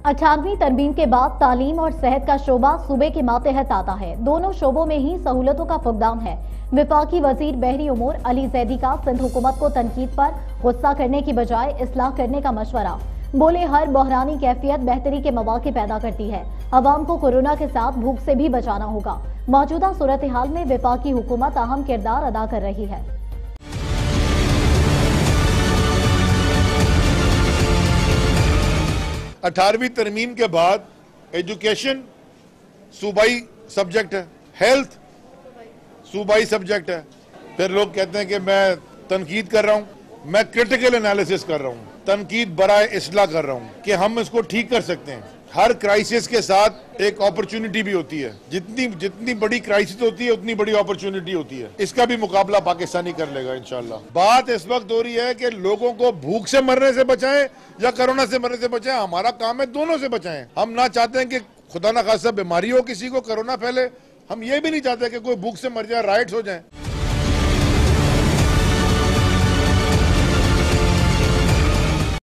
18वीं तरमीम के बाद तालीम और सेहत का शोबा सूबे के मातहत आता है। दोनों शोबों में ही सहूलतों का फुकदान है। विफाकी वजीर बहरी उमूर अली जैदी का सिंध हुकूमत को तनकीद पर गुस्सा करने की बजाय इस्लाह करने का मशवरा। बोले, हर बहरानी कैफियत बेहतरी के मौके पैदा करती है। अवाम को कोरोना के साथ भूख से भी बचाना होगा। मौजूदा सूरत हाल में विफाकी हुकूमत अहम किरदार अदा कर रही है। 18वीं तरमीम के बाद एजुकेशन सूबाई सब्जेक्ट है, हेल्थ सूबाई सब्जेक्ट है। फिर लोग कहते हैं कि मैं तनकीद कर रहा हूं, मैं क्रिटिकल एनालिसिस कर रहा हूं, तनकीद बराए इस्लाह कर रहा हूं कि हम इसको ठीक कर सकते हैं। हर क्राइसिस के साथ एक अपॉर्चुनिटी भी होती है। जितनी बड़ी क्राइसिस होती है उतनी बड़ी अपॉर्चुनिटी होती है। इसका भी मुकाबला पाकिस्तानी कर लेगा इंशाल्लाह। बात इस वक्त हो रही है कि लोगों को भूख से मरने से बचाएं या कोरोना से मरने से बचाएं। हमारा काम है दोनों से बचाएं। हम ना चाहते हैं कि खुदा ना खासा बीमारी हो, किसी को कोरोना फैले। हम ये भी नहीं चाहते कि कोई भूख से मर जाए, राइट्स हो जाए।